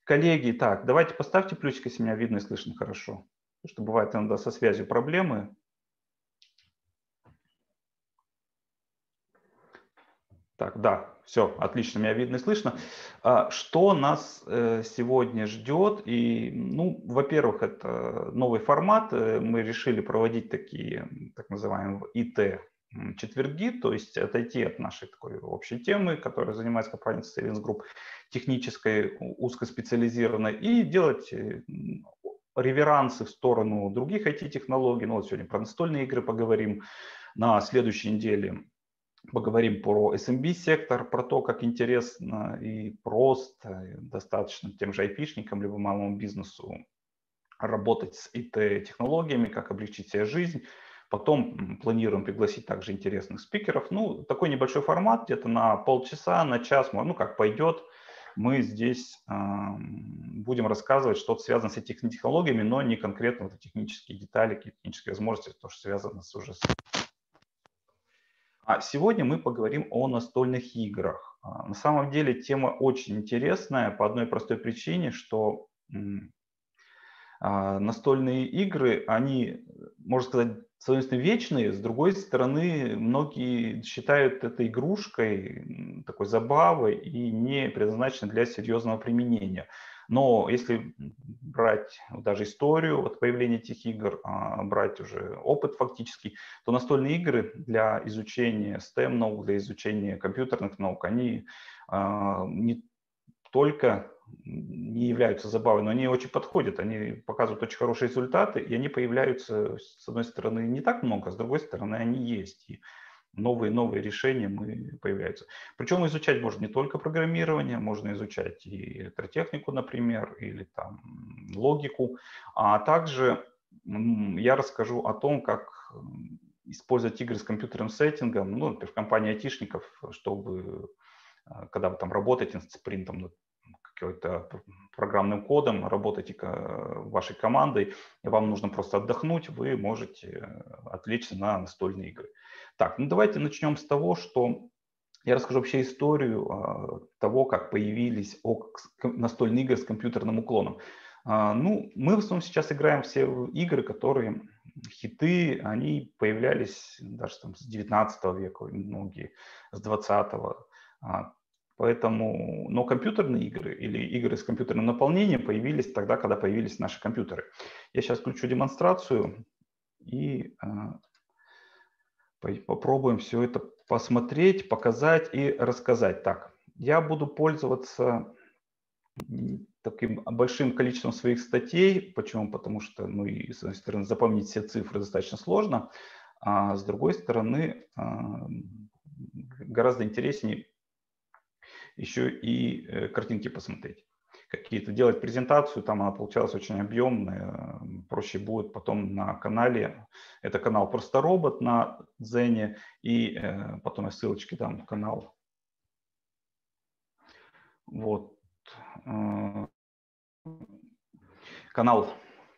Коллеги, так, давайте поставьте плюсик, если меня видно и слышно хорошо. Потому что бывает иногда со связью проблемы. Так, да, все, отлично, меня видно и слышно. Что нас сегодня ждет? И, ну, во-первых, это новый формат. Мы решили проводить такие, так называемые ИТ четверги, то есть отойти от нашей такой общей темы, которая занимается компания Savings Group, технической, узкоспециализированной, и делать реверансы в сторону других IT-технологий. Ну, вот сегодня про настольные игры поговорим. На следующей неделе поговорим про SMB-сектор, про то, как интересно и просто, и достаточно тем же айпишникам, либо малому бизнесу работать с IT-технологиями, как облегчить себе жизнь. Потом планируем пригласить также интересных спикеров. Ну, такой небольшой формат, где-то на полчаса, на час, ну, как пойдет. Мы здесь будем рассказывать что-то связанное с этими технологиями, но не конкретно вот технические детали, какие-то технические возможности, то, что связано с уже сегодня мы поговорим о настольных играх. На самом деле тема очень интересная по одной простой причине, что настольные игры, они, можно сказать, с одной стороны вечные, с другой стороны, многие считают это игрушкой, такой забавой и не предназначены для серьезного применения. Но если брать даже историю от появления этих игр, брать уже опыт фактически, то настольные игры для изучения STEM-наук, для изучения компьютерных наук, они не только не являются забавой, но они очень подходят, они показывают очень хорошие результаты, и они появляются, с одной стороны, не так много, с другой стороны, они есть. И новые решения появляются. Причем изучать можно не только программирование, можно изучать и электротехнику, например, или там логику, а также я расскажу о том, как использовать игры с компьютерным сеттингом, ну, например, в компании айтишников, чтобы когда вы там работаете над спринтом, над какой-то программным кодом, работаете вашей командой, и вам нужно просто отдохнуть, вы можете отвлечься на настольные игры. Так, ну давайте начнем с того, что я расскажу вообще историю того, как появились настольные игры с компьютерным уклоном. Ну, мы в основном сейчас играем все в игры, которые хиты, они появлялись даже там с 19 века, многие с 20-го. Поэтому, но компьютерные игры или игры с компьютерным наполнением появились тогда, когда появились наши компьютеры. Я сейчас включу демонстрацию и попробуем все это посмотреть, показать и рассказать. Так, я буду пользоваться таким большим количеством своих статей. Почему? Потому что, ну, и, с одной стороны, запомнить все цифры достаточно сложно, а с другой стороны, гораздо интереснее еще и картинки посмотреть. Какие-то делать презентацию, там она получалась очень объемная, проще будет потом на канале. Это канал «Просто робот» на Дзене, и потом я ссылочки дам в канал. Вот. Канал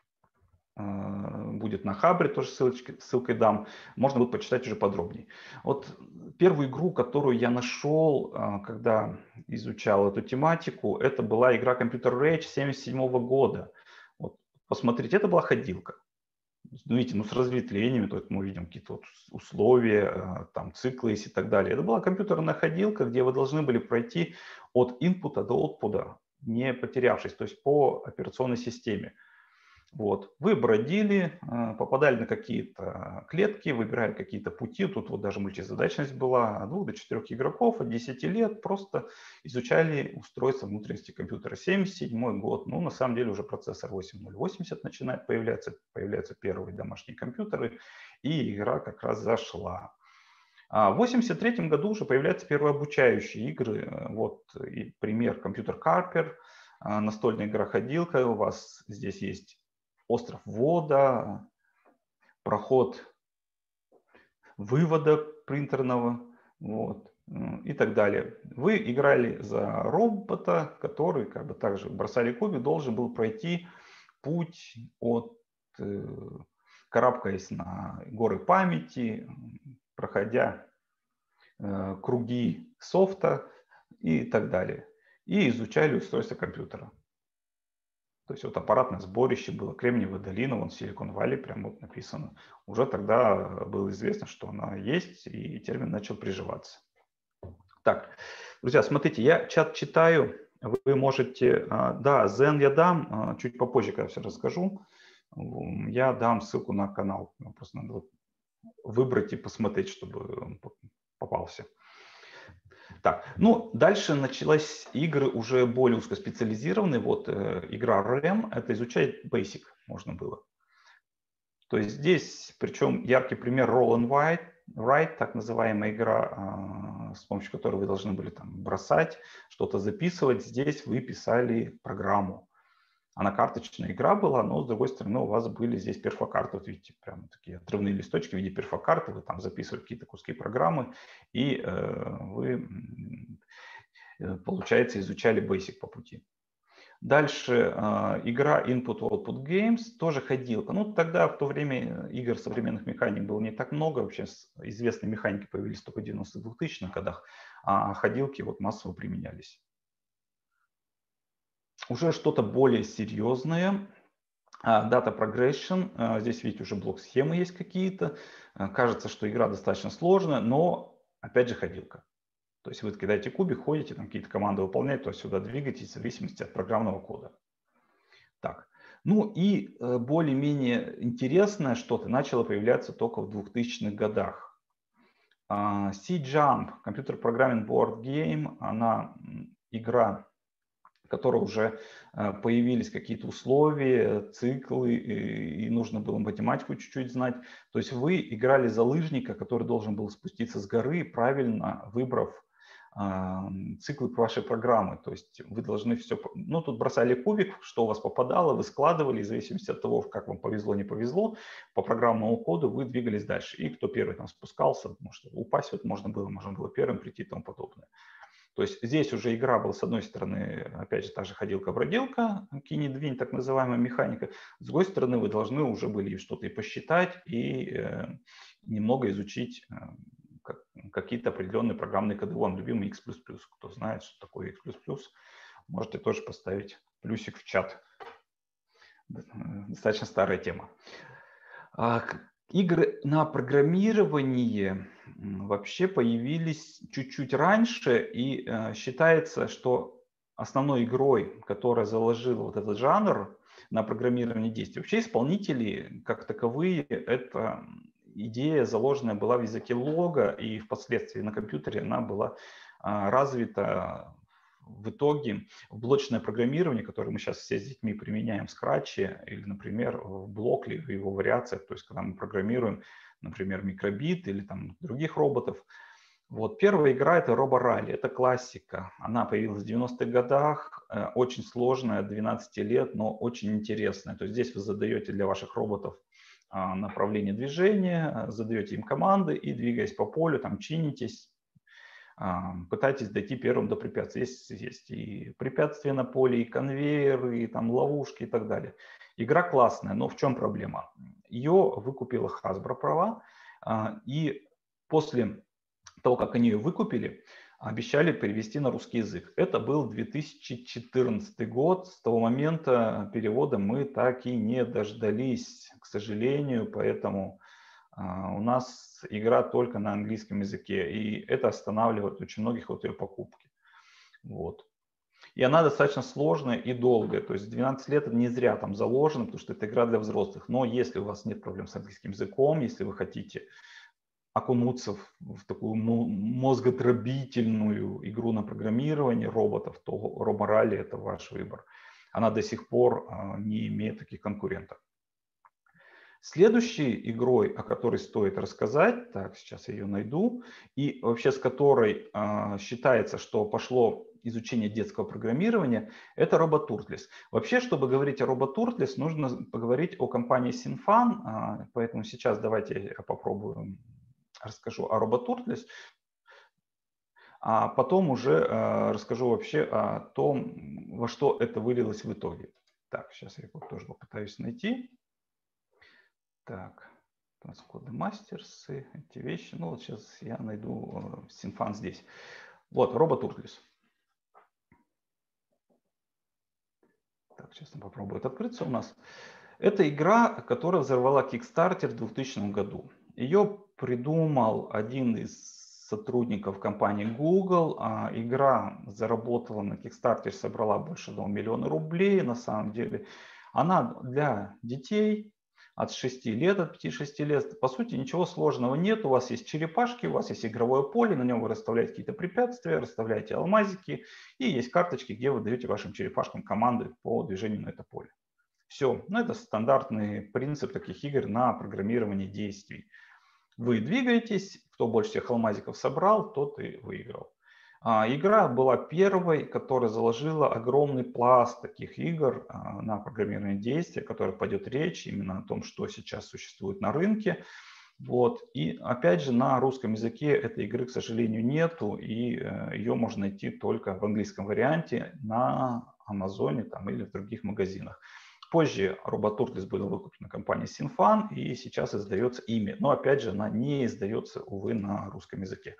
будет на Хабре, тоже ссылкой дам. Можно будет почитать уже подробнее. Вот первую игру, которую я нашел, когда изучал эту тематику, это была игра Computer Rage 1977 года. Вот, посмотрите, это была ходилка. Ну, видите, ну, с разветвлениями, то есть мы видим какие-то вот условия, там, циклы и так далее. Это была компьютерная ходилка, где вы должны были пройти от инпута до output, не потерявшись, то есть по операционной системе. Вот. Вы бродили, попадали на какие-то клетки, выбирали какие-то пути. Тут вот даже мультизадачность была от 2 до 4 игроков от 10 лет. Просто изучали устройство внутренности компьютера. 1977 год. Ну, на самом деле уже процессор 8080 начинает появляются первые домашние компьютеры. И игра как раз зашла. В 1983 году уже появляются первые обучающие игры. Вот и пример компьютер Карпер, настольная игра ходилка. У вас здесь есть остров ввода, проход вывода принтерного, вот, и так далее. Вы играли за робота, который, как бы также бросали кубик, должен был пройти путь от, карабкаясь на горы памяти, проходя круги софта и так далее. И изучали устройство компьютера. То есть вот аппаратное сборище было, Кремниевая долина, вон Силикон-Валли, прям вот написано. Уже тогда было известно, что она есть, и термин начал приживаться. Так, друзья, смотрите, я чат читаю, вы можете, да, Zen я дам, чуть попозже, когда все расскажу, я дам ссылку на канал, просто надо выбрать и посмотреть, чтобы попался. Так, ну, дальше началась игры уже более узкоспециализированные. Вот игра REM, это изучать Basic можно было. То есть здесь, причем яркий пример Roll and Write, так называемая игра, с помощью которой вы должны были там бросать, что-то записывать. Здесь вы писали программу. Она карточная игра была, но с другой стороны у вас были здесь перфокарты. Вот видите, прям такие отрывные листочки в виде перфокарты. Вы там записывали какие-то куски программы, и вы, получается, изучали Basic по пути. Дальше игра Input-Output Games, тоже ходилка. Ну, тогда, в то время, игр современных механик было не так много. Вообще известные механики появились только в 90-2000-х годах, а ходилки вот массово применялись. Уже что-то более серьезное. Data Progression. Здесь, видите, уже блок-схемы есть какие-то. Кажется, что игра достаточно сложная, но, опять же, ходилка. То есть вы кидаете кубик, ходите, там какие-то команды выполняете, то сюда двигаетесь в зависимости от программного кода. Так, ну и более-менее интересное что-то начало появляться только в 2000-х годах. C-Jump, Computer Programming Board Game, она игра, в которой уже появились какие-то условия, циклы, и нужно было математику чуть-чуть знать. То есть вы играли за лыжника, который должен был спуститься с горы, правильно выбрав циклы вашей программы. То есть вы должны все... Ну, тут бросали кубик, что у вас попадало, вы складывали, в зависимости от того, как вам повезло, не повезло, по программному коду вы двигались дальше. И кто первый там спускался, потому что упасть вот можно было первым прийти и тому подобное. То есть здесь уже игра была, с одной стороны, опять же, та же ходилка-бродилка, кинь-двинь, так называемая механика. С другой стороны, вы должны уже были что-то и посчитать, и немного изучить какие-то определенные программные коды. Вон, любимый X++. Кто знает, что такое X++, можете тоже поставить плюсик в чат. Достаточно старая тема. Игры на программирование вообще появились чуть-чуть раньше, и считается, что основной игрой, которая заложила вот этот жанр на программирование действий, вообще исполнители как таковые, это идея заложенная была в языке Лого, и впоследствии на компьютере она была развита в итоге в блочное программирование, которое мы сейчас все с детьми применяем в Scratch, или, например, в Blockly, в его вариациях, то есть когда мы программируем, например, микробит или там других роботов. Вот первая игра — это RoboRally, это классика. Она появилась в 90-х годах, очень сложная, 12 лет, но очень интересная. То есть здесь вы задаете для ваших роботов направление движения, задаете им команды и, двигаясь по полю, там чинитесь, пытайтесь дойти первым до препятствий. Есть и препятствия на поле, и конвейеры, и там ловушки и так далее. Игра классная, но в чем проблема? Ее выкупила Hasbro права, и после того, как они ее выкупили, обещали перевести на русский язык. Это был 2014 год. С того момента перевода мы так и не дождались, к сожалению, поэтому у нас игра только на английском языке, и это останавливает очень многих от ее покупки. Вот. И она достаточно сложная и долгая, то есть 12 лет это не зря там заложено, потому что это игра для взрослых. Но если у вас нет проблем с английским языком, если вы хотите окунуться в такую мозготробительную игру на программирование роботов, то RoboRally — это ваш выбор. Она до сих пор не имеет таких конкурентов. Следующей игрой, о которой стоит рассказать, так, сейчас я ее найду, и вообще с которой считается, что пошло изучение детского программирования, это RoboTurtles. Вообще, чтобы говорить о RoboTurtles, нужно поговорить о компании Sinfan, поэтому сейчас давайте я попробую расскажу о RoboTurtles, а потом уже расскажу вообще о том, во что это вылилось в итоге. Так, сейчас я его тоже попытаюсь найти. Так, транскоды мастерсы, эти вещи. Ну вот сейчас я найду Sinfan здесь. Вот, RoboTurtles. Так, сейчас он попробует открыться у нас. Это игра, которая взорвала Kickstarter в 2000 году. Ее придумал один из сотрудников компании Google. Игра заработала на Kickstarter, собрала больше 1 миллиона рублей. На самом деле она для детей от 6 лет, от 5-6 лет. По сути, ничего сложного нет. У вас есть черепашки, у вас есть игровое поле, на нем вы расставляете какие-то препятствия, расставляете алмазики, и есть карточки, где вы даете вашим черепашкам команды по движению на это поле. Все. Ну, это стандартный принцип таких игр на программирование действий. Вы двигаетесь, кто больше всех алмазиков собрал, тот и выиграл. Игра была первой, которая заложила огромный пласт таких игр на программирование действий, о которых пойдет речь, именно о том, что сейчас существует на рынке. Вот. И опять же, на русском языке этой игры, к сожалению, нету, и ее можно найти только в английском варианте на Амазоне там, или в других магазинах. Позже Roboturtles была выкуплена компанией Sinfan, и сейчас издается ими. Но опять же, она не издается, увы, на русском языке.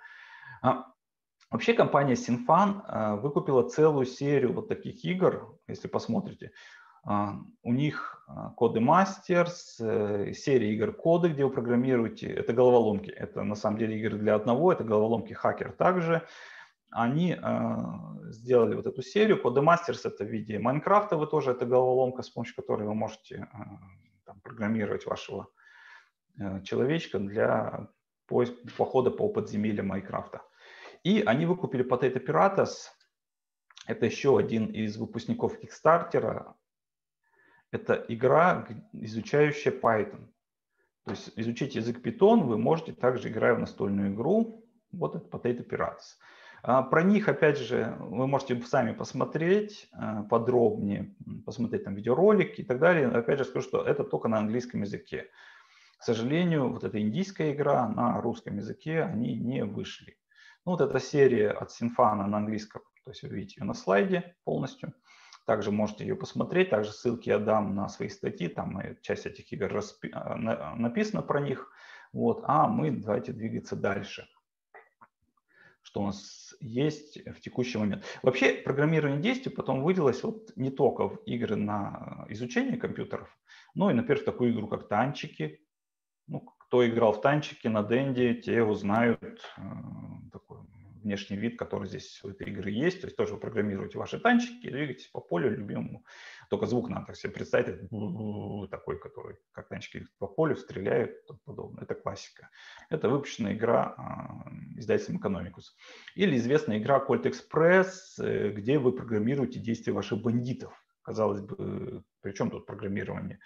Вообще компания Sinfan выкупила целую серию вот таких игр, если посмотрите. У них Codemasters, серия игр коды, где вы программируете. Это головоломки. Это на самом деле игры для одного. Это головоломки хакер также. Они сделали вот эту серию. Codemasters это в виде Майнкрафта. Вы тоже это головоломка, с помощью которой вы можете там, программировать вашего человечка для похода по подземельям Майнкрафта. И они выкупили Potato Piratas. Это еще один из выпускников Kickstarter. Это игра, изучающая Python. То есть изучить язык Python вы можете также, играя в настольную игру. Вот это Potato Piratas. Про них, опять же, вы можете сами посмотреть подробнее, посмотреть там видеоролики и так далее. Опять же скажу, что это только на английском языке. К сожалению, вот эта индийская игра на русском языке, они не вышли. Ну, вот эта серия от Sinfan на английском, то есть вы видите ее на слайде полностью. Также можете ее посмотреть, также ссылки я дам на свои статьи, там часть этих игр написано про них. Вот. А мы давайте двигаться дальше. Что у нас есть в текущий момент. Вообще программирование действий потом вылилось вот не только в игры на изучение компьютеров, но и, например, в такую игру, как танчики. Ну, кто играл в танчики на Денде, те узнают такой внешний вид, который здесь у этой игры есть. То есть тоже вы программируете ваши танчики и двигаетесь по полю любимому. Только звук надо себе представить, такой, который, как танчики по полю стреляют и тому подобное. Это классика. Это выпущенная игра издательством Economicus. Или известная игра Colt Express, где вы программируете действия ваших бандитов. Казалось бы, при чем тут программирование?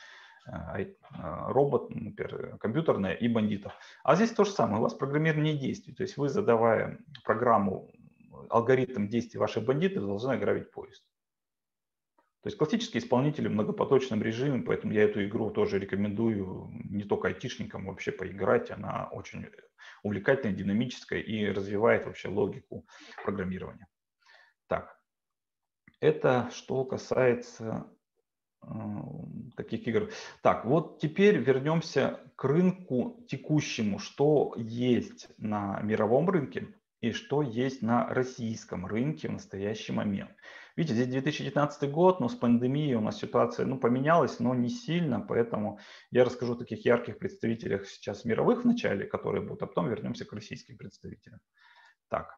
Робот, например, компьютерная и бандитов. А здесь то же самое, у вас программирование действий. То есть вы, задавая программу, алгоритм действий ваших бандитов, должны ограбить поезд. То есть классические исполнители в многопоточном режиме, поэтому я эту игру тоже рекомендую не только айтишникам вообще поиграть. Она очень увлекательная, динамическая и развивает вообще логику программирования. Так, это что касается таких игр. Так, вот теперь вернемся к рынку текущему, что есть на мировом рынке и что есть на российском рынке в настоящий момент. Видите, здесь 2019 год, но с пандемией у нас ситуация поменялась, но не сильно, поэтому я расскажу о таких ярких представителях сейчас мировых в начале, которые будут, а потом вернемся к российским представителям. Так.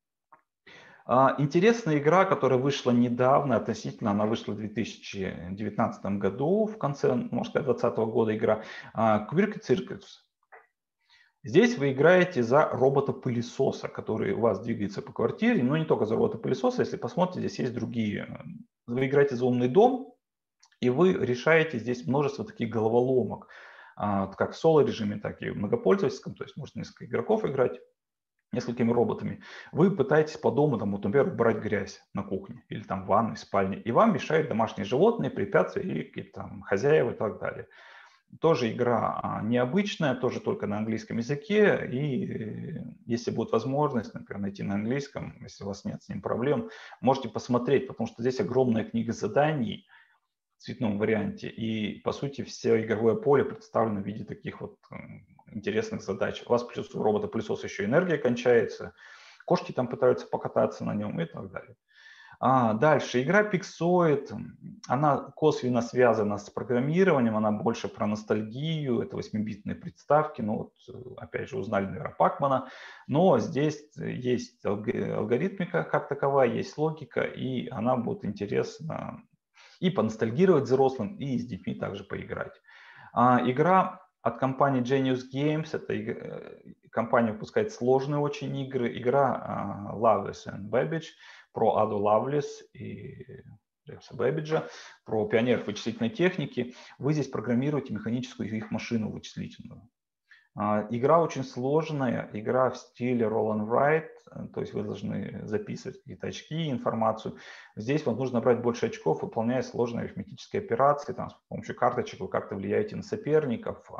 Интересная игра, которая вышла недавно, относительно, она вышла в 2019 году, в конце, можно сказать, 2020 года игра, Quirky Circus. Здесь вы играете за робота-пылесоса, который у вас двигается по квартире, но не только за робота-пылесоса, если посмотрите, здесь есть другие. Вы играете за умный дом, и вы решаете здесь множество таких головоломок, как в соло-режиме, так и в многопользовательском, то есть можно несколько игроков играть несколькими роботами. Вы пытаетесь по дому, там, вот, например, убрать грязь на кухне или там в ванной, в спальне, и вам мешают домашние животные, препятствия и какие-то там хозяева и так далее. Тоже игра необычная, тоже только на английском языке, и если будет возможность, например, найти на английском, если у вас нет с ним проблем, можете посмотреть, потому что здесь огромная книга заданий в цветном варианте, и, по сути, все игровое поле представлено в виде таких вот интересных задач. У вас плюс у робота-пылесоса еще энергия кончается, кошки там пытаются покататься на нем и так далее. Дальше, игра Pixoid, она косвенно связана с программированием, она больше про ностальгию, это 8-битные приставки, ну вот, опять же, узнали, наверное, Пакмана, но здесь есть алгоритмика как таковая, есть логика, и она будет интересна и поностальгировать взрослым, и с детьми также поиграть. Игра от компании Genius Games, это компания выпускает сложные очень игры, игра Loveless and Babbage, про Аду Лавлес и Джеймса Бэббиджа, про пионеров вычислительной техники. Вы здесь программируете механическую их машину вычислительную. Игра очень сложная, игра в стиле roll and write, то есть вы должны записывать какие-то очки, информацию. Здесь вам нужно брать больше очков, выполняя сложные арифметические операции. Там, с помощью карточек вы как-то влияете на соперников,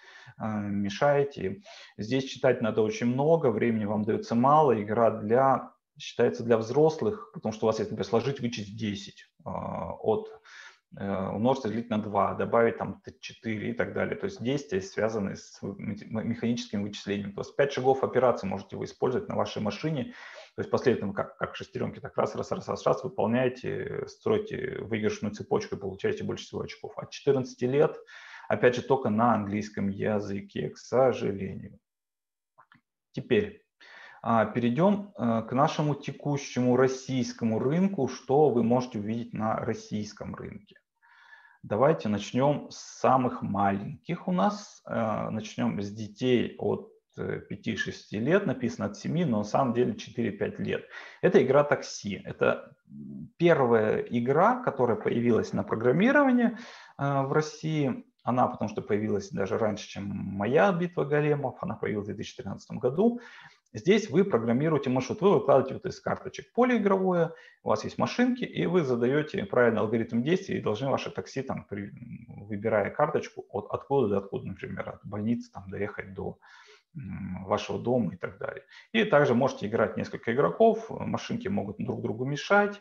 мешаете. Здесь читать надо очень много, времени вам дается мало. Игра считается для взрослых, потому что у вас есть, например, сложить, вычесть 10 умножить, разделить на 2, добавить там 4 и так далее. То есть действия, связанные с механическим вычислением. То есть 5 шагов операции можете вы использовать на вашей машине. То есть последовательно, как шестеренки, так раз, выполняете, строите выигрышную цепочку и получаете больше всего очков. От 14 лет, опять же, только на английском языке, к сожалению. Теперь перейдем к нашему текущему российскому рынку, что вы можете увидеть на российском рынке. Давайте начнем с самых маленьких у нас. Начнем с детей от 5-6 лет, написано от 7, но на самом деле 4-5 лет. Это игра «Такси». Это первая игра, которая появилась на программировании в России. Она, потому что появилась даже раньше, чем моя «Битва големов», она появилась в 2013 году. Здесь вы программируете маршрут, вы выкладываете вот из карточек поле игровое, у вас есть машинки, и вы задаете правильный алгоритм действий, и должны ваше такси, там, выбирая карточку, откуда до откуда, например, от больницы там, доехать до вашего дома и так далее. И также можете играть несколько игроков, машинки могут друг другу мешать.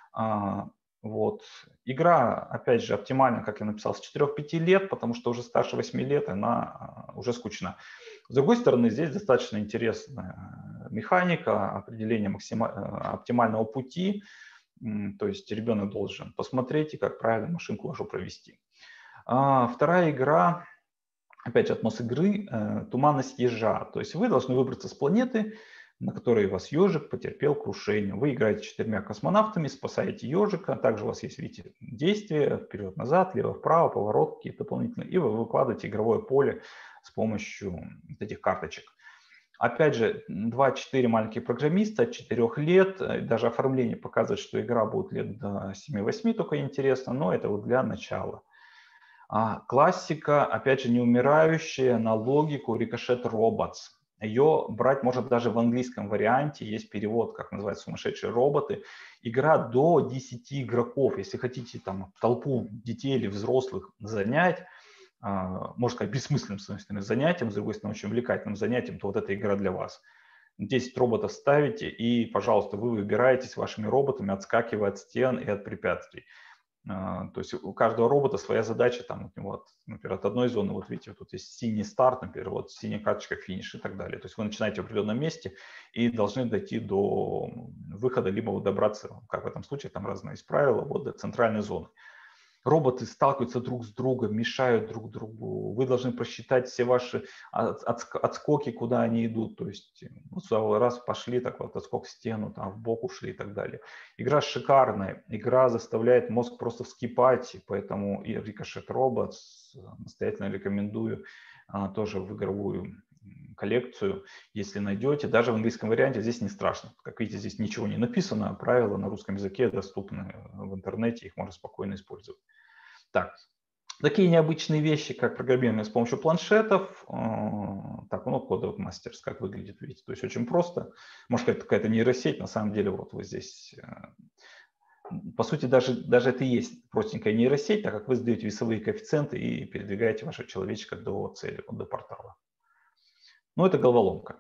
Вот. Игра, опять же, оптимальна, как я написал, с 4-5 лет, потому что уже старше 8 лет она уже скучна. С другой стороны, здесь достаточно интересная механика, определение оптимального пути. То есть ребенок должен посмотреть, как правильно машинку вашу провести. Вторая игра, опять же, атмос игры, туманность ежа. То есть вы должны выбраться с планеты, на которой у вас ежик потерпел крушение. Вы играете 4 космонавтами, спасаете ежика. Также у вас есть, видите, действия вперед-назад, лево-вправо, поворот какие-то дополнительные. И вы выкладываете игровое поле с помощью этих карточек. Опять же, 2-4 маленьких программиста от 4 лет. Даже оформление показывает, что игра будет лет до 7-8, только интересно, но это вот для начала. Классика, опять же, неумирающая на логику Ricochet Robots. Ее брать можно даже в английском варианте, есть перевод, как называется, «Сумасшедшие роботы». Игра до 10 игроков. Если хотите там толпу детей или взрослых занять, можно сказать, бессмысленным, с одной стороны, занятием, с другой стороны, очень увлекательным занятием, то вот эта игра для вас. 10 роботов ставите, и, пожалуйста, вы выбираетесь вашими роботами, отскакивая от стен и от препятствий. То есть у каждого робота своя задача, там, вот, например, от одной зоны, вот видите, тут есть синий старт, например, вот синяя карточка, финиш и так далее. То есть вы начинаете в определенном месте и должны дойти до выхода, либо вот добраться, как в этом случае, там разные есть правила, вот до центральной зоны. Роботы сталкиваются друг с другом, мешают друг другу. Вы должны просчитать все ваши отскоки, куда они идут. То есть вот сюда раз пошли, так вот отскок в стену, там в бок ушли и так далее. Игра шикарная. Игра заставляет мозг просто вскипать. Поэтому и Ricochet Robots настоятельно рекомендую тоже в игровую коллекцию, если найдете. Даже в английском варианте здесь не страшно. Как видите, здесь ничего не написано. Правила на русском языке доступны в интернете. Их можно спокойно использовать. Так, такие необычные вещи, как программирование с помощью планшетов. Так, ну, Code Masters, как выглядит, видите. То есть очень просто. Может, это какая-то нейросеть. На самом деле, вот вы здесь... По сути, даже это и есть простенькая нейросеть, так как вы задаете весовые коэффициенты и передвигаете вашего человечка до цели, до портала. Ну, это головоломка.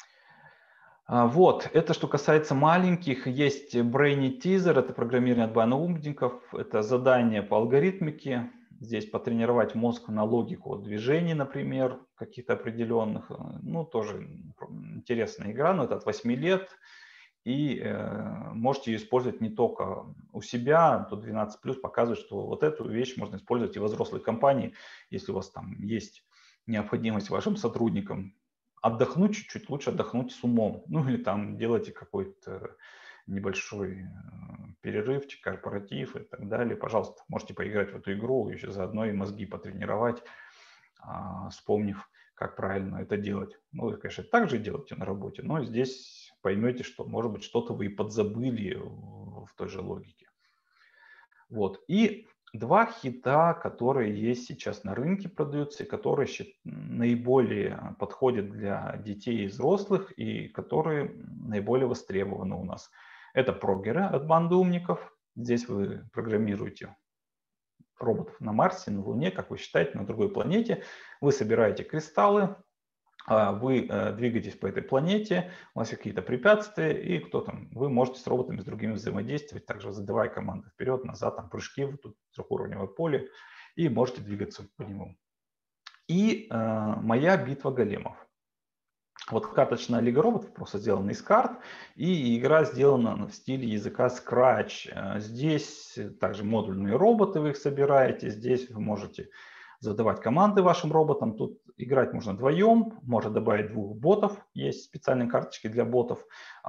Вот, это что касается маленьких. Есть Brainy Teaser, это программирование от умников, это задание по алгоритмике. Здесь потренировать мозг на логику движений, например, каких-то определенных. Ну, тоже интересная игра, но это от 8 лет. и можете ее использовать не только у себя. Тут 12+ показывает, что вот эту вещь можно использовать и во взрослой компании, если у вас там есть необходимость вашим сотрудникам отдохнуть чуть-чуть, лучше отдохнуть с умом. Ну или там делайте какой-то небольшой перерывчик, корпоратив и так далее. Пожалуйста, можете поиграть в эту игру, еще заодно и мозги потренировать, вспомнив, как правильно это делать. Ну, вы, конечно, так же делаете на работе, но здесь поймете, что, может быть, что-то вы и подзабыли в той же логике. Вот. И два хита, которые есть сейчас на рынке, продаются, и которые наиболее подходят для детей и взрослых, и которые наиболее востребованы у нас. Это прогеры от банды умников. Здесь вы программируете роботов на Марсе, на Луне, как вы считаете, на другой планете. Вы собираете кристаллы, вы двигаетесь по этой планете, у вас какие-то препятствия, и кто там, вы можете с роботами, с другими взаимодействовать, также задавая команды вперед, назад, там прыжки, вот тут трехуровневое поле, и можете двигаться по нему. И моя битва големов. Вот карточная лига роботов просто сделана из карт, и игра сделана в стиле языка Scratch. Здесь также модульные роботы, вы их собираете, здесь вы можете задавать команды вашим роботам. Тут играть можно вдвоем, можно добавить 2 ботов, есть специальные карточки для ботов.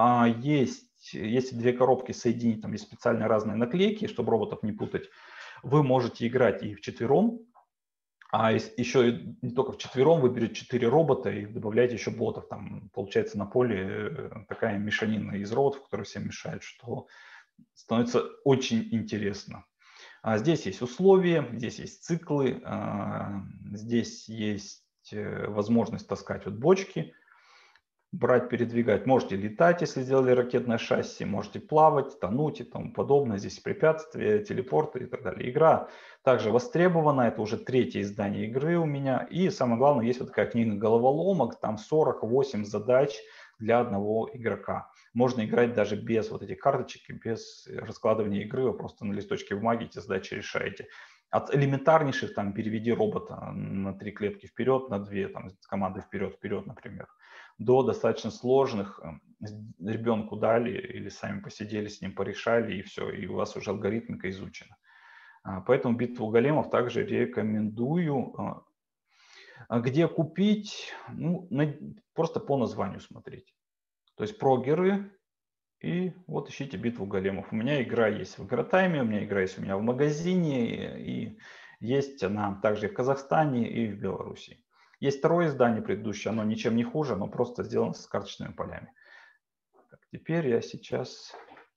Если 2 коробки соединить, там есть специальные разные наклейки, чтобы роботов не путать. Вы можете играть и вчетвером, еще не только вчетвером, вы берете 4 робота и добавляете еще ботов. Там получается на поле такая мешанина из роботов, которые всем мешают, что становится очень интересно. Здесь есть условия, здесь есть циклы, здесь есть возможность таскать вот бочки, брать, передвигать. Можете летать, если сделали ракетное шасси, можете плавать, тонуть и тому подобное. Здесь препятствия, телепорты и так далее. Игра также востребована, это уже 3-е издание игры у меня. И самое главное, есть вот такая книга головоломок, там 48 задач для одного игрока. Можно играть даже без вот этих карточек, без раскладывания игры, вы просто на листочке бумаги эти задачи решаете. От элементарнейших, там, переведи робота на 3 клетки вперед, на 2, там, команды вперед, например, до достаточно сложных, ребенку дали или сами посидели с ним, порешали, и все, и у вас уже алгоритмика изучена. Поэтому битву големов также рекомендую. Где купить? Ну, просто по названию смотреть. То есть прогеры, и вот ищите битву големов. У меня игра есть в Игротайме, у меня игра есть у меня в магазине, и есть она также и в Казахстане, и в Беларуси. Есть второе издание предыдущее, оно ничем не хуже, оно просто сделано с карточными полями. Так, теперь я сейчас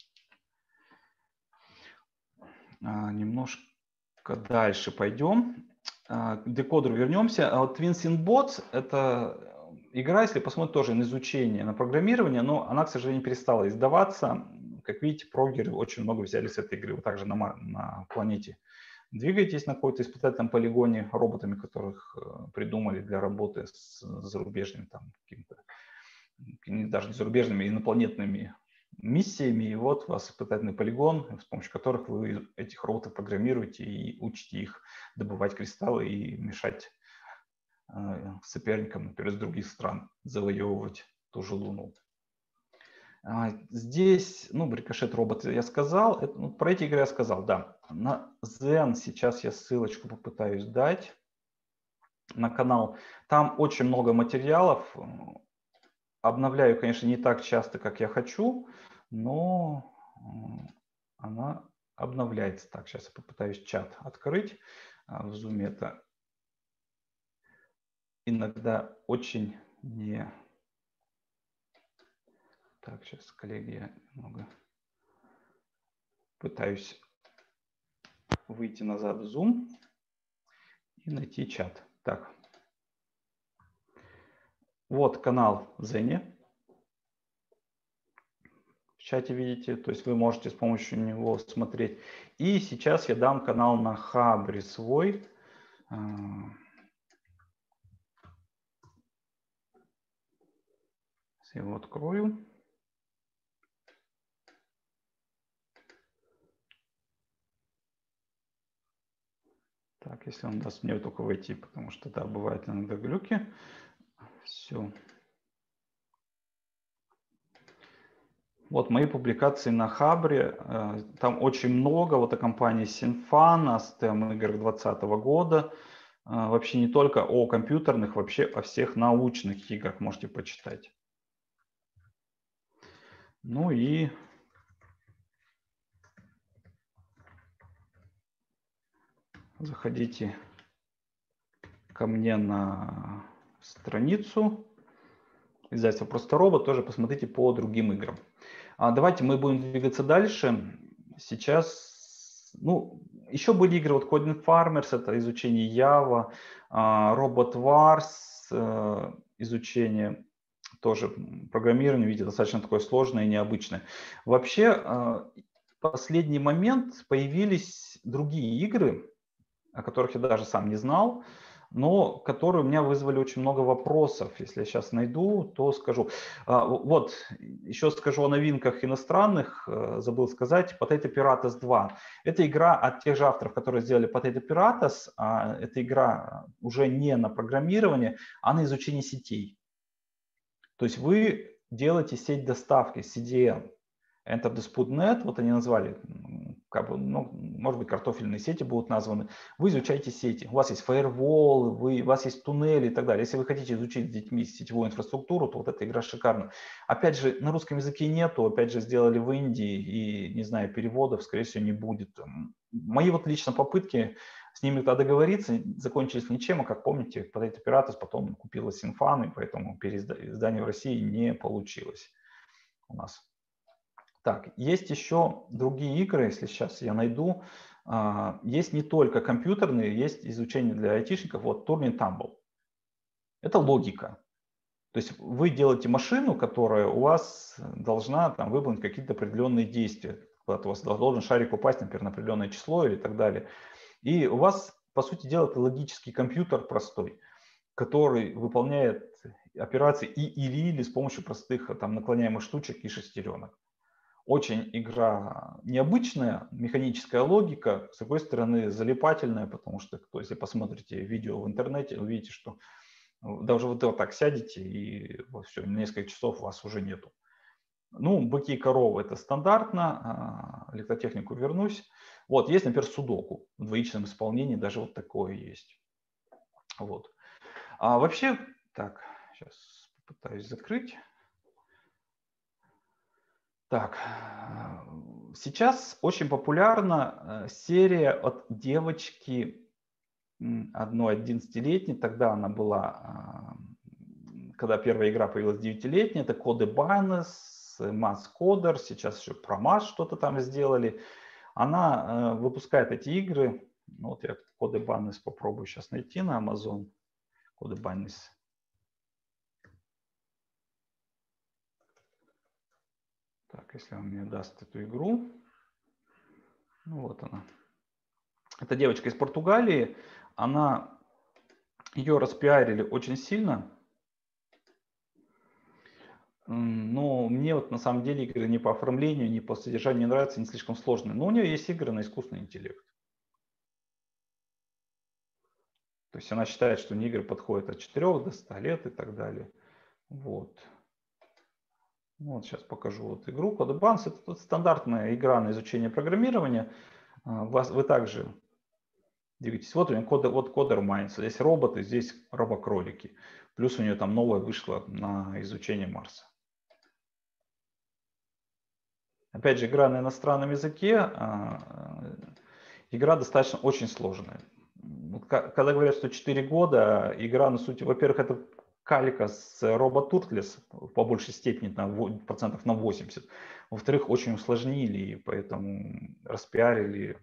немножко дальше пойдем. К декодеру вернемся. Вот Twins in Bots – это игра, если посмотреть, тоже на изучение, на программирование, но она, к сожалению, перестала издаваться. Как видите, прогеры очень много взяли с этой игры. Вы также на планете двигаетесь на какой-то испытательном полигоне роботами, которых придумали для работы с зарубежными, там, какими-то, даже не зарубежными, инопланетными миссиями. И вот у вас испытательный полигон, с помощью которых вы этих роботов программируете и учите их добывать кристаллы и мешать соперникам, например, из других стран завоевывать ту же Луну. Здесь, ну, рикошет робота я сказал, про эти игры я сказал, да. На Zen сейчас я ссылочку попытаюсь дать на канал. Там очень много материалов. Обновляю, конечно, не так часто, как я хочу, но она обновляется. Так, сейчас я попытаюсь чат открыть. В Zoom это иногда очень не... Так, сейчас, коллеги, я немного пытаюсь выйти назад в Zoom и найти чат. Так. Вот канал Зене. В чате видите, то есть вы можете с помощью него смотреть. И сейчас я дам канал на Хабре свой. Я его открою. Так, если он даст мне только войти, потому что да, бывают иногда глюки. Все. Вот мои публикации на Хабре, там очень много, вот о компании Sinfan, о STEM играх 2020 года, вообще не только о компьютерных, вообще о всех научных играх можете почитать. Ну и заходите ко мне на страницу издательства «Просто робот», тоже посмотрите по другим играм. Давайте мы будем двигаться дальше. Сейчас, ну, еще были игры, вот Coding Farmers, это изучение Java, Robot Wars, изучение тоже программирования, видите, достаточно такое сложное и необычное. Вообще, в последний момент появились другие игры, о которых я даже сам не знал, но которые у меня вызвали очень много вопросов. Если я сейчас найду, то скажу. Вот, еще скажу о новинках иностранных, забыл сказать. Potato Piratas 2. Это игра от тех же авторов, которые сделали Potato Piratas. Это игра уже не на программирование, а на изучение сетей. То есть вы делаете сеть доставки, CDN. Enter Dispute.net, вот они назвали, как бы, ну, может быть, картофельные сети будут названы. Вы изучаете сети. У вас есть фаервол, у вас есть туннели и так далее. Если вы хотите изучить с детьми сетевую инфраструктуру, то вот эта игра шикарна. Опять же, на русском языке нету, опять же, сделали в Индии, и, не знаю, переводов, скорее всего, не будет. Мои вот лично попытки с ними тогда договориться закончились ничем, а как помните, Potato Piratas потом купила Sinfan, и поэтому переиздание в России не получилось у нас. Так, есть еще другие игры, если сейчас я найду. Есть не только компьютерные, есть изучение для айтишников. Вот Turing Tumble. Это логика. То есть вы делаете машину, которая у вас должна там выполнить какие-то определенные действия. Куда-то у вас должен шарик упасть, например, на определенное число или так далее. И у вас, по сути дела, это логический компьютер простой, который выполняет операции или с помощью простых там наклоняемых штучек и шестеренок. Очень игра необычная, механическая логика, с другой стороны залипательная, потому что, если посмотрите видео в интернете, увидите, что даже вот так сядете и все, несколько часов вас уже нету. Ну, быки и коровы это стандартно, электротехнику вернусь. Вот, есть, например, судоку в двоичном исполнении, даже вот такое есть. Вот. А вообще, так, сейчас попытаюсь закрыть. Так, сейчас очень популярна серия от девочки одной 11-летней, тогда она была, когда первая игра появилась 9-летняя, это Code Bannes, Mass Coder, сейчас еще про Mass что-то там сделали. Она выпускает эти игры, ну, вот я Code Bannes попробую сейчас найти на Amazon, Code Bannes. Так, если он мне даст эту игру. Ну, вот она. Это девочка из Португалии. Ее распиарили очень сильно. Но мне вот на самом деле игры ни по оформлению, ни по содержанию не нравятся, не слишком сложные. Но у нее есть игры на искусственный интеллект. То есть она считает, что игры подходят от 4 до 100 лет и так далее. Вот. Вот сейчас покажу вот игру Code Bannes. Это стандартная игра на изучение программирования. Вы также двигаетесь. Вот у нее Coder Minds. Здесь роботы, здесь робокролики. Плюс у нее там новая вышла на изучение Марса. Опять же, игра на иностранном языке. Игра достаточно очень сложная. Когда говорят, что 4 года, игра, на сути, во-первых, это калька с Robot Turtles по большей степени, процентов на 80. Во-вторых, очень усложнили, и поэтому распиарили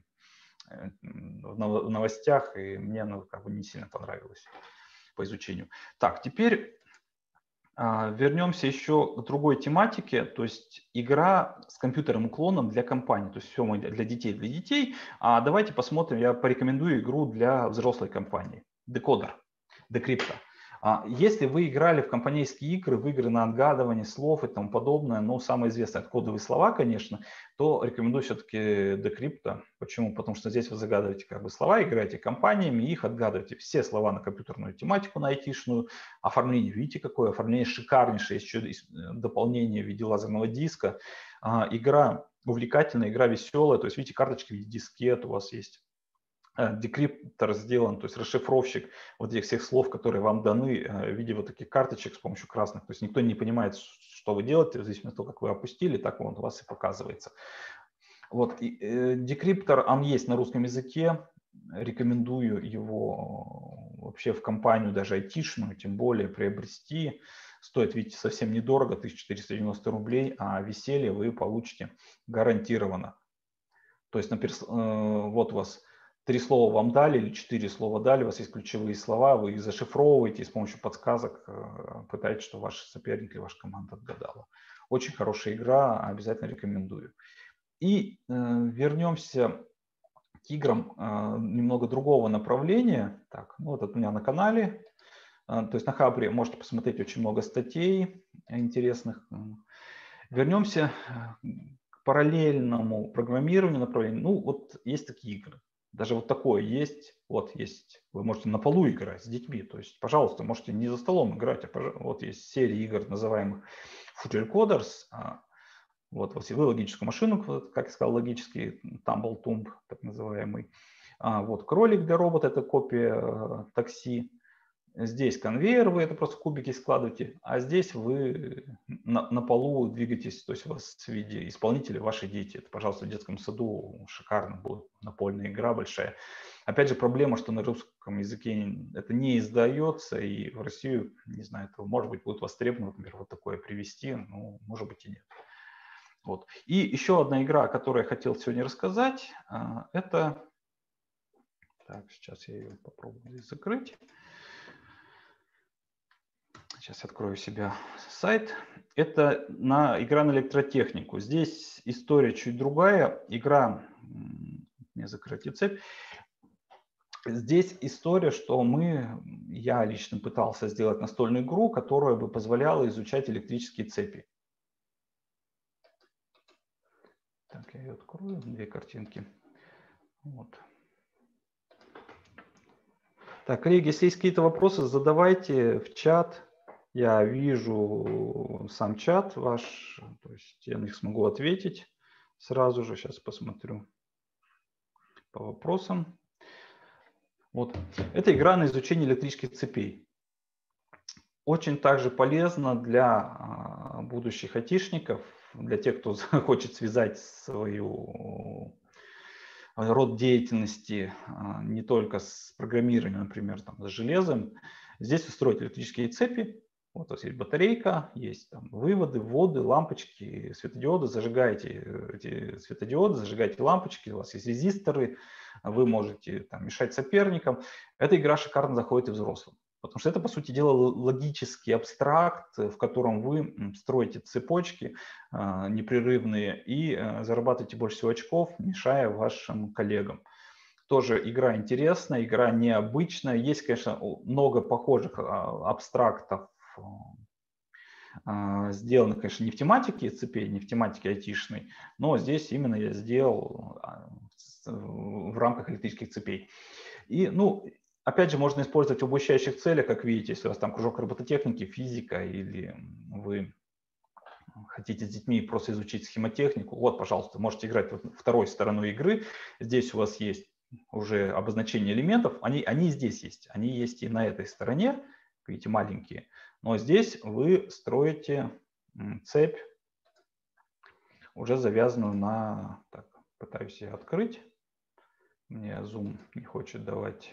в новостях, и мне она как бы не сильно понравилась по изучению. Так, теперь вернемся еще к другой тематике, то есть игра с компьютерным уклоном для компаний, то есть все мы для детей. А давайте посмотрим, я порекомендую игру для взрослой компании, Decoder, Decrypto. Если вы играли в компанейские игры, в игры на отгадывание слов и тому подобное, ну, самое известное — это кодовые слова, конечно, то рекомендую все-таки Decrypto. Почему? Потому что здесь вы загадываете как бы слова, играете компаниями, их отгадываете. Все слова на компьютерную тематику, на айтишную. Оформление, видите, какое оформление шикарнейшее, еще дополнение в виде лазерного диска. Игра увлекательная, игра веселая, то есть видите, карточки в виде дискет у вас есть. Декриптор сделан, то есть расшифровщик вот этих всех слов, которые вам даны в виде вот таких карточек с помощью красных. То есть никто не понимает, что вы делаете, в зависимости от того, как вы опустили, так он у вас и показывается. Вот, декриптор, он есть на русском языке, рекомендую его вообще в компанию, даже айтишную, тем более приобрести. Стоит, видите, совсем недорого, 1490 рублей, а веселье вы получите гарантированно. То есть, например, вот у вас 3 слова вам дали или 4 слова дали, у вас есть ключевые слова, вы их зашифровываете и с помощью подсказок пытаетесь, что ваш соперник или ваша команда отгадала. Очень хорошая игра, обязательно рекомендую. И вернемся к играм немного другого направления. Так, ну вот это у меня на канале. То есть на Хабре можете посмотреть очень много статей интересных. Вернемся к параллельному программированию направлению. Ну вот есть такие игры. Даже вот такое есть. Вот есть. Вы можете на полу играть с детьми. То есть, пожалуйста, можете не за столом играть, а вот есть серия игр, называемых Future Coders. Вот вы логическую машину, как я сказал, логический Tumble Tumb, так называемый. Вот кролик для робота, это копия такси. Здесь конвейер, вы это просто кубики складываете, а здесь вы на полу двигаетесь, то есть у вас в виде исполнителя ваши дети. Это, пожалуйста, в детском саду шикарно будет, напольная игра большая. Опять же, проблема, что на русском языке это не издается, и в Россию, не знаю, это, может быть, будет востребовано, например, вот такое привести, но может быть и нет. Вот. И еще одна игра, о которой я хотел сегодня рассказать, это... Так, сейчас я ее попробую здесь закрыть. Сейчас открою у себя сайт. Это игра на электротехнику. Здесь история чуть другая. Игра... Не закройте цепь. Здесь история, что я лично пытался сделать настольную игру, которая бы позволяла изучать электрические цепи. Так, я ее открою, 2 картинки. Вот. Так, коллеги, если есть какие-то вопросы, задавайте в чат. Я вижу сам чат ваш, то есть я на них смогу ответить сразу же. Сейчас посмотрю по вопросам. Вот. Это игра на изучение электрических цепей. Очень также полезно для будущих айтишников, для тех, кто хочет связать свою род деятельности не только с программированием, например, там, с железом. Здесь устроить электрические цепи. Вот у вас есть батарейка, есть там выводы, вводы, лампочки, светодиоды. Зажигаете эти светодиоды, зажигаете лампочки, у вас есть резисторы, вы можете там мешать соперникам. Эта игра шикарно заходит и взрослым. Потому что это, по сути дела, логический абстракт, в котором вы строите цепочки непрерывные и зарабатываете больше всего очков, мешая вашим коллегам. Тоже игра интересная, игра необычная. Есть, конечно, много похожих абстрактов, сделанных, конечно, не в тематике цепей, не в тематике айтишной, но здесь именно я сделал в рамках электрических цепей. И, опять же, можно использовать в обучающих целях, как видите, если у вас там кружок робототехники, физика, или вы хотите с детьми просто изучить схемотехнику, вот, пожалуйста, можете играть второй стороной игры. Здесь у вас есть уже обозначение элементов, они здесь есть, они есть и на этой стороне, видите, маленькие, но здесь вы строите цепь, уже завязанную на... Так, пытаюсь ее открыть, мне Zoom не хочет давать...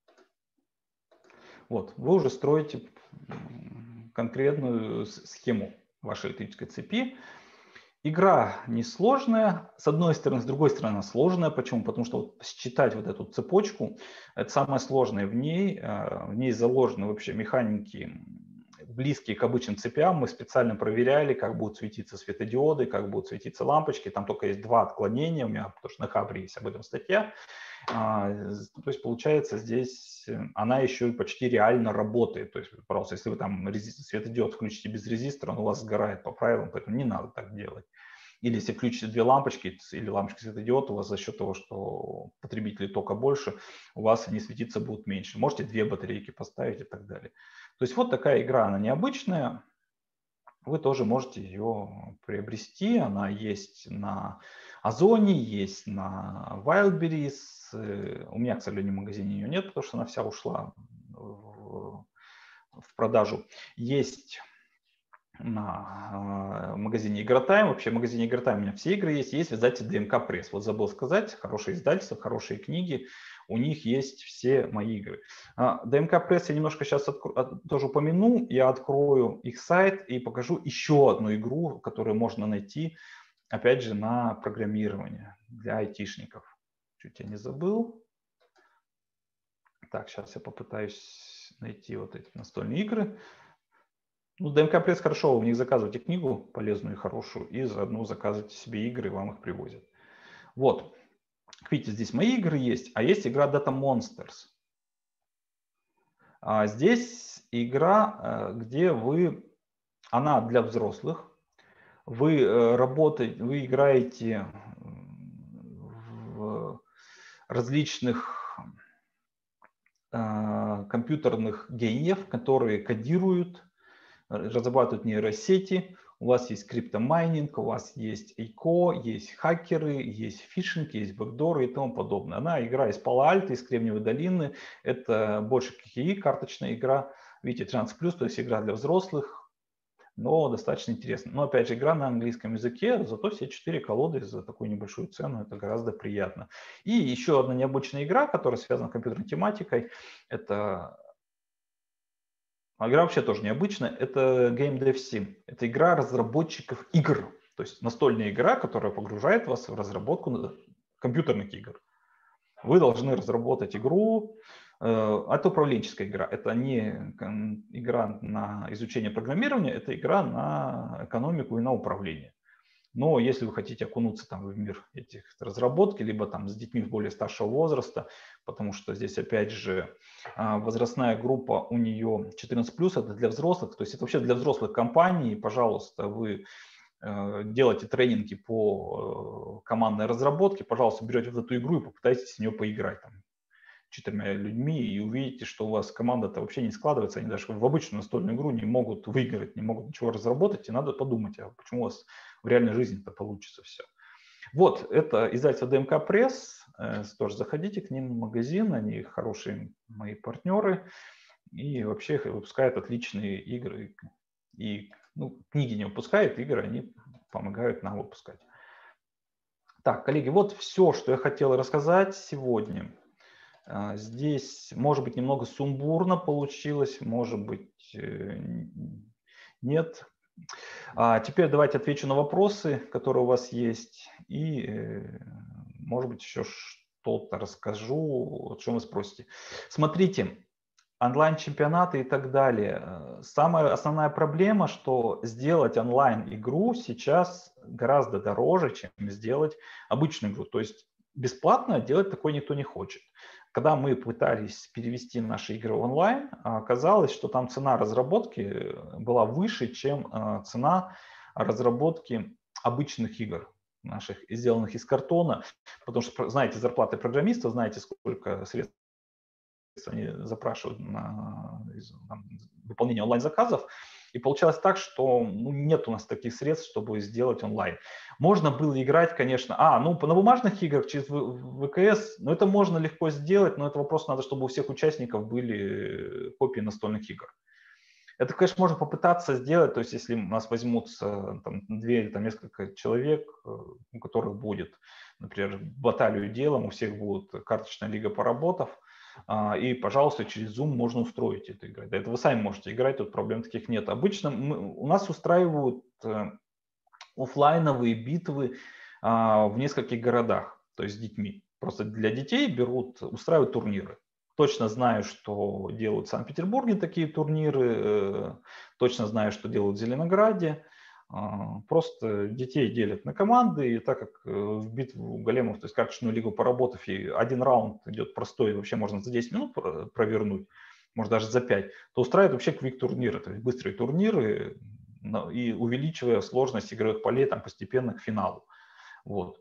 Вот, вы уже строите конкретную схему вашей электрической цепи. Игра несложная, с одной стороны, с другой стороны она сложная. Почему? Потому что считать вот эту цепочку, это самое сложное в ней заложены вообще механики, близкие к обычным цепям. Мы специально проверяли, как будут светиться светодиоды, как будут светиться лампочки. Там только есть 2 отклонения у меня, потому что на Хабре есть об этом статья. То есть получается здесь она еще и почти реально работает. То есть, пожалуйста, если вы там светодиод включите без резистора, он у вас сгорает по правилам, поэтому не надо так делать. Или если включите две лампочки или лампочки светодиод, у вас за счет того, что потребителей тока больше, у вас они светиться будут меньше. Можете две батарейки поставить и так далее. То есть вот такая игра, она необычная. Вы тоже можете ее приобрести. Она есть на Озоне, есть на Wildberries. У меня, к сожалению, в магазине ее нет, потому что она вся ушла в продажу. Есть на магазине Игротайм. Вообще в магазине Игротайм у меня все игры есть. Есть в издательстве ДМК Пресс. Вот забыл сказать, хорошие издательства, хорошие книги. У них есть все мои игры. ДМК Пресс я немножко сейчас тоже упомяну. Я открою их сайт и покажу еще одну игру, которую можно найти, опять же, на программирование для айтишников. Чуть я не забыл. Так, сейчас я попытаюсь найти вот эти настольные игры. Ну, ДМК Пресс хорошо, у них заказывайте книгу полезную и хорошую, и заодно заказывайте себе игры, вам их привозят. Вот, видите, здесь мои игры есть, а есть игра Data Monsters. Здесь игра, где она для взрослых, вы работаете, вы играете в различных компьютерных гениев, которые кодируют, разрабатывают нейросети, у вас есть криптомайнинг, у вас есть ИКО, есть хакеры, есть фишинг, есть бэкдоры и тому подобное. Она игра из Пало-Альто, из Кремниевой долины. Это больше КХИ, карточная игра. Видите, 13+, то есть игра для взрослых, но достаточно интересно. Но опять же, игра на английском языке, зато все 4 колоды за такую небольшую цену, это гораздо приятно. И еще одна необычная игра, которая связана с компьютерной тематикой, это... Игра вообще тоже необычная. Это Game Dev Sim. Это игра разработчиков игр. То есть настольная игра, которая погружает вас в разработку компьютерных игр. Вы должны разработать игру. Это управленческая игра. Это не игра на изучение программирования, это игра на экономику и на управление. Но если вы хотите окунуться там в мир этих разработки, либо там с детьми более старшего возраста, потому что здесь опять же возрастная группа у нее 14+, это для взрослых, то есть это вообще для взрослых компаний, пожалуйста, вы делаете тренинги по командной разработке, пожалуйста, берете в эту игру и попытайтесь в нее поиграть там 4 людьми и увидите, что у вас команда-то вообще не складывается, они даже в обычную настольную игру не могут выиграть, не могут ничего разработать, и надо подумать, а почему у вас в реальной жизни-то получится все. Вот, это издательство ДМК Пресс, тоже заходите к ним в магазин, они хорошие мои партнеры, и вообще выпускают отличные игры, и книги не выпускают, игры они помогают нам выпускать. Так, коллеги, вот все, что я хотел рассказать сегодня. Здесь, может быть, немного сумбурно получилось, может быть, нет. Теперь давайте отвечу на вопросы, которые у вас есть, и, может быть, еще что-то расскажу, о чем вы спросите. Смотрите, онлайн-чемпионаты и так далее. Самая основная проблема, что сделать онлайн-игру сейчас гораздо дороже, чем сделать обычную игру. То есть бесплатно делать такое никто не хочет. Когда мы пытались перевести наши игры в онлайн, оказалось, что там цена разработки была выше, чем цена разработки обычных игр наших, сделанных из картона. Потому что, знаете, зарплаты программистов, знаете, сколько средств они запрашивают на выполнение онлайн-заказов. И получалось так, что нет у нас таких средств, чтобы сделать онлайн. Можно было играть, конечно, на бумажных играх через ВКС, но это можно легко сделать, но это вопрос надо, чтобы у всех участников были копии настольных игр. Это, конечно, можно попытаться сделать, то есть если у нас возьмутся там, 2 или там, несколько человек, у которых будет, например, баталию делом, у всех будет карточная лига поработов, и, пожалуйста, через Zoom можно устроить эту игру. Да, это вы сами можете играть, тут проблем таких нет. Обычно у нас устраивают офлайновые битвы в нескольких городах, то есть с детьми. Просто для детей устраивают турниры. Точно знаю, что делают в Санкт-Петербурге такие турниры, точно знаю, что делают в Зеленограде. Просто детей делят на команды, и так как в битву големов, то есть карточную лигу поработав, и один раунд идет простой, вообще можно за 10 минут провернуть, может даже за 5, то устраивает вообще квик-турниры, то есть быстрые турниры, и увеличивая сложность игровых полей там, постепенно к финалу. Вот.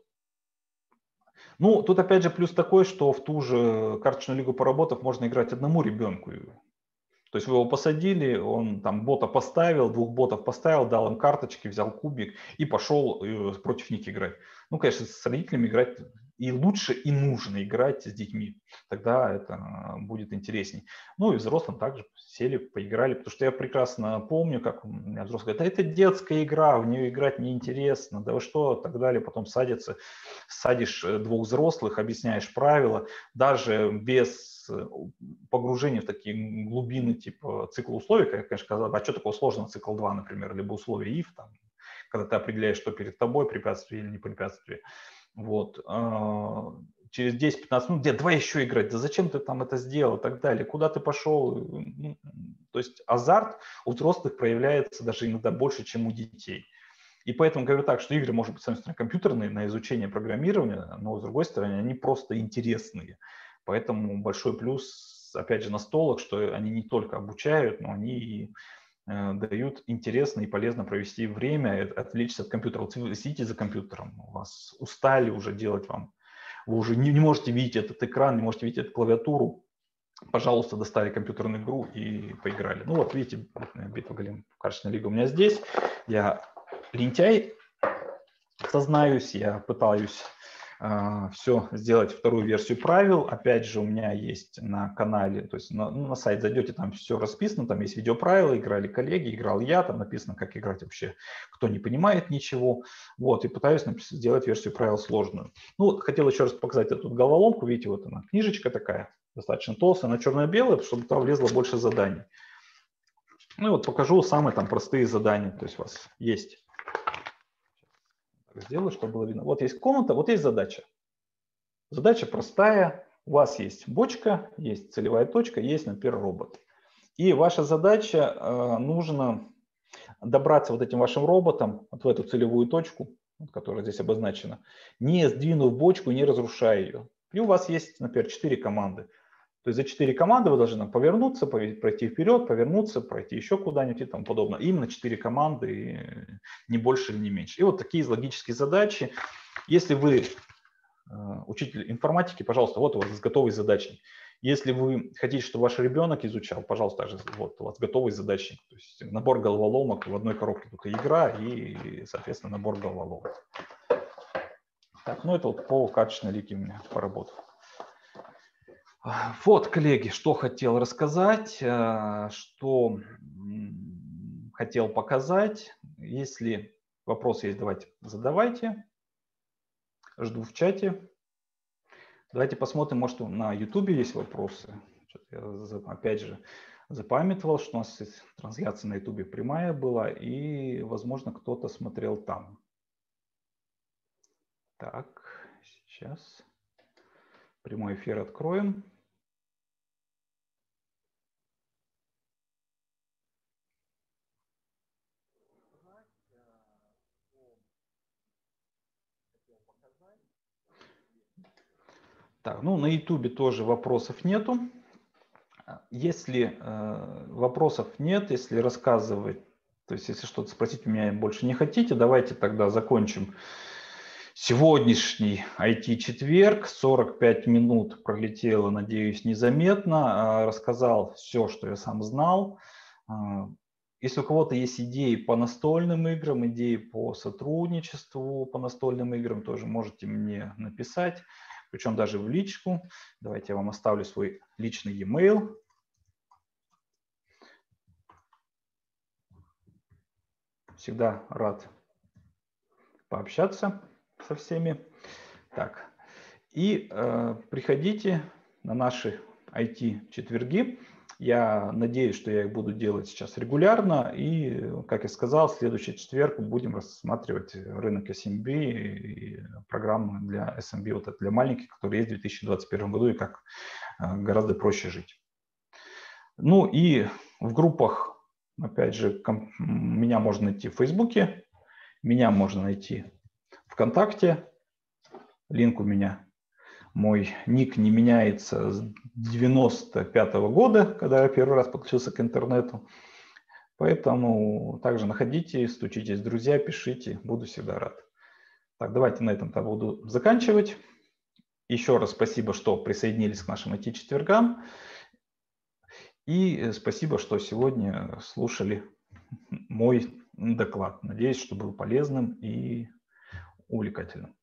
Ну, тут опять же плюс такой, что в ту же карточную лигу поработав можно играть одному ребенку. То есть вы его посадили, он там бота поставил, 2 ботов поставил, дал им карточки, взял кубик и пошел против них играть. Ну, конечно, с родителями играть и лучше, и нужно играть с детьми. Тогда это будет интересней. Ну и взрослым также сели, поиграли. Потому что я прекрасно помню, как у меня взрослые говорят, да это детская игра, в нее играть неинтересно, да вы что, так далее. Потом садишь 2 взрослых, объясняешь правила, даже без погружения в такие глубины типа цикла условий, как, конечно, казалось, а что такого сложного цикл 2, например, либо условия if, там, когда ты определяешь, что перед тобой, препятствие или не препятствие. Вот. Через 10-15 минут, где, давай еще играть, да зачем ты там это сделал и так далее, куда ты пошел. То есть азарт у взрослых проявляется даже иногда больше, чем у детей. И поэтому говорю так, что игры, может быть, с одной стороны, компьютерные на изучение программирования, но с другой стороны, они просто интересные. Поэтому большой плюс, опять же, настолок, что они не только обучают, но они и дают интересно и полезно провести время, отвлечься от компьютера. Вот вы сидите за компьютером, вас устали уже делать вам, вы уже не можете видеть этот экран, не можете видеть эту клавиатуру. Пожалуйста, достали компьютерную игру и поиграли. Ну вот, видите, битва голем, карточная лига у меня здесь. Я лентяй, сознаюсь, я пытаюсь все сделать вторую версию правил. Опять же, у меня есть на канале, то есть на сайт зайдете, там все расписано, там есть видеоправила, играли коллеги, играл я, там написано, как играть вообще, кто не понимает ничего. Вот, и пытаюсь сделать версию правил сложную. Ну, вот, хотел еще раз показать эту головоломку, видите, вот она, книжечка такая, достаточно толстая, она черно-белая, чтобы туда влезло больше заданий. Ну и вот покажу самые там простые задания, то есть у вас есть. Сделаю, чтобы было видно. Вот есть комната, вот есть задача. Задача простая. У вас есть бочка, есть целевая точка, есть, например, робот. И ваша задача, нужно добраться вот этим вашим роботом вот в эту целевую точку, которая здесь обозначена, не сдвинув бочку, не разрушая ее. И у вас есть, например, 4 команды. То есть за 4 команды вы должны повернуться, пройти вперед, повернуться, пройти еще куда-нибудь и тому подобное. Именно 4 команды, не больше или не меньше. И вот такие логические задачи. Если вы учитель информатики, пожалуйста, вот у вас готовый задачник. Если вы хотите, чтобы ваш ребенок изучал, пожалуйста, также вот у вас готовый задачник. То есть набор головоломок, в одной коробке только игра и, соответственно, набор головоломок. Так, ну это вот по карточной лиге у меня поработал. Вот, коллеги, что хотел рассказать, что хотел показать. Если вопросы есть, давайте задавайте. Жду в чате. Давайте посмотрим, может, на YouTube есть вопросы. Я, опять же, запамятовал, что у нас трансляция на YouTube прямая была, и, возможно, кто-то смотрел там. Так, сейчас прямой эфир откроем. Так, ну на YouTube тоже вопросов нету. Если вопросов нет, если рассказывать, то есть если что-то спросить у меня больше не хотите, давайте тогда закончим сегодняшний IT-четверг. 45 минут пролетело, надеюсь, незаметно. Рассказал все, что я сам знал. Если у кого-то есть идеи по настольным играм, идеи по сотрудничеству по настольным играм, тоже можете мне написать. Причем даже в личку. Давайте я вам оставлю свой личный e-mail. Всегда рад пообщаться со всеми. Так. И приходите на наши IT-четверги. Я надеюсь, что я их буду делать сейчас регулярно. И, как я сказал, в следующий четверг будем рассматривать рынок SMB и программы для SMB, вот это для маленьких, которые есть в 2021 году, и как гораздо проще жить. Ну и в группах, опять же, меня можно найти в Фейсбуке, Меня можно найти ВКонтакте. Линк у меня, мой ник не меняется с 95-го года, когда я первый раз подключился к интернету. Поэтому также находите, стучитесь в друзья, пишите, буду всегда рад. Так, давайте на этом-то буду заканчивать. Еще раз спасибо, что присоединились к нашим IT-четвергам. И спасибо, что сегодня слушали мой доклад. Надеюсь, что был полезным и увлекательным.